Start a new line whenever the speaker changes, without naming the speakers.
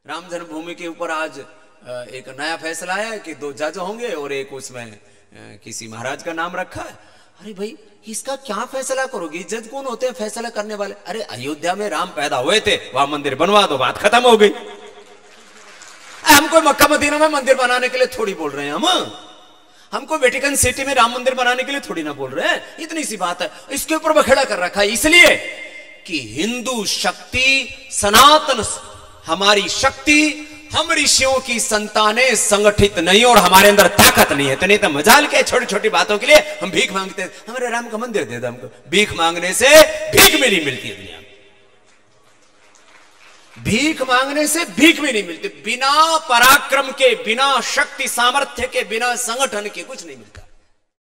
राम जन्मभूमि के ऊपर आज एक नया फैसला आया कि 2 जज होंगे और एक उसमें किसी महाराज का नाम रखा है। अरे भाई इसका क्या फैसला करोगे? जज कौन होते हैं फैसला करने वाले? अरे अयोध्या में राम पैदा हुए थे, वहां मंदिर बनवा दो, बात खत्म हो गई। हम कोई मक्का मदीना में मंदिर बनाने के लिए थोड़ी बोल रहे हैं, हमको वेटिकन सिटी में राम मंदिर बनाने के लिए थोड़ी ना बोल रहे हैं, इतनी सी बात है। इसके ऊपर बखेड़ा कर रखा है इसलिए कि हिंदू शक्ति, सनातन हमारी शक्ति, हम ऋषियों की संतानें संगठित नहीं और हमारे अंदर ताकत नहीं है। तो नहीं तो मजाल के छोटी छोटी बातों के लिए हम भीख मांगते हैं, हमारे राम का मंदिर दे दो हमको। भीख मांगने से भीख भी नहीं मिलती है दुनिया में, भीख मांगने से भीख भी नहीं मिलती। बिना पराक्रम के, बिना शक्ति सामर्थ्य के, बिना संगठन के कुछ नहीं मिलता।